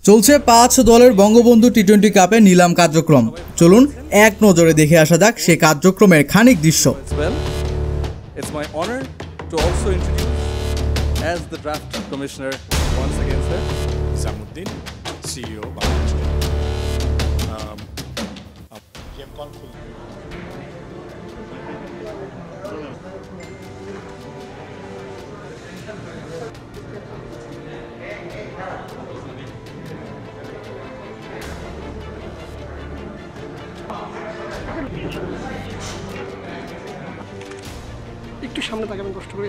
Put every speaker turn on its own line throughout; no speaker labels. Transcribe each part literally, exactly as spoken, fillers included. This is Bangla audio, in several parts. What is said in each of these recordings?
চলছে পাঁচ দলের বঙ্গবন্ধু টি টোয়েন্টি কাপে নিলাম কার্যক্রম। চলুন এক নজরে দেখে আসা যাক সে কার্যক্রমের খানিক দৃশ্য।
It's my honor to also introduce as the draft commissioner once again, sir,
Zamuddin, C E O Bangladesh. Um,
একটু সামনে তাকাবেন কষ্ট করে।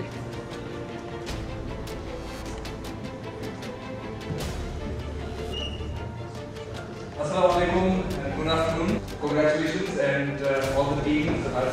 Assalamu alaikum and good afternoon. Congratulations and uh, all the teams as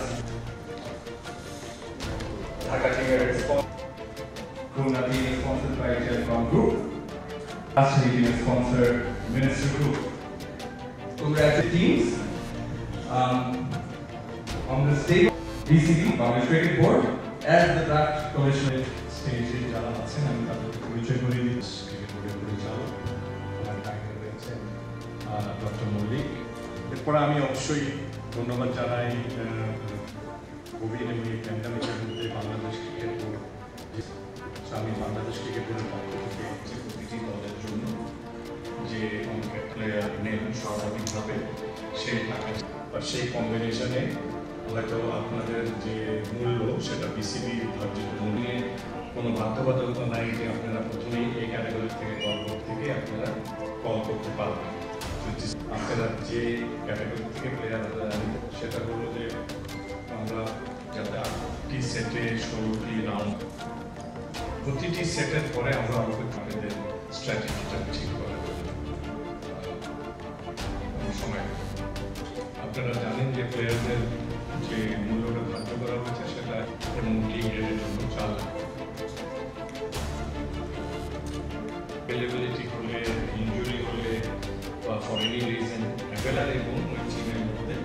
Dhaka team is Khulna team is sponsored by Telecom Group. Rashtree team is sponsored Ministry Group. Congratulations teams um, on the stage. B C B, Bangladesh Cricket Board, as the draft commissioner.
স্টেজে যারা আছেন আমি তাদের পরিচয় করে দিচ্ছি। ক্রিকেট বোর্ডের পরিচালক আমার বাইরে রয়েছেন ডক্টর মল্লিক। এরপর আমি অবশ্যই ধন্যবাদ জানাই কোভিড এবং এই প্যান্ডামিকের মধ্যে বাংলাদেশ ক্রিকেট বোর্ড, আমি বাংলাদেশ ক্রিকেট বোর্ডের পক্ষ থেকে প্রতিটি দলের জন্য যে অনেক প্লেয়ার নেন স্বাভাবিকভাবে সেই টাকা বা সেই কম্বিনেশনে হয়তো আপনাদের যে মূল্য সেটা বিসিবি ধার্যিত মূল্যে কোনো বাধ্যবাধকতা নাই যে আপনারা প্রথমেই এই ক্যাটাগরি থেকে কল করতে থেকে আপনারা কল করতে পারবেন। আপনারা যে ক্যাটাগরি থেকে প্লেয়ার সেটা হলো যে আমরা যাতে আটটি সেটে ষোলোটি রাউন্ড, প্রতিটি সেটের পরে আমরা আমাদের আপনাদের স্ট্র্যাটেজিটা ঠিক করা সময়। আপনারা জানেন যে প্লেয়ারদের যে মূল্যটা ধার্য করা হয়েছে সেটা এবং ডি গ্রেডের জন্য চাল অ্যাভেলেবিলিটি হলে, ইনজুরি হলে বা ফর এনি রিজন অ্যাভেলার এবং ওই টিমের মধ্যে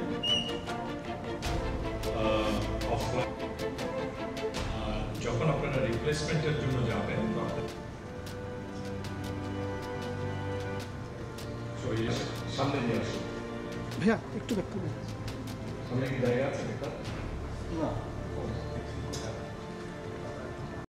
অফলাইন যখন আপনারা রিপ্লেসমেন্টের জন্য যাবেন সামনে নিয়ে আসুন।
ভাইয়া একটু ব্যাক করবেন।
সামনে কি জায়গা আছে? না।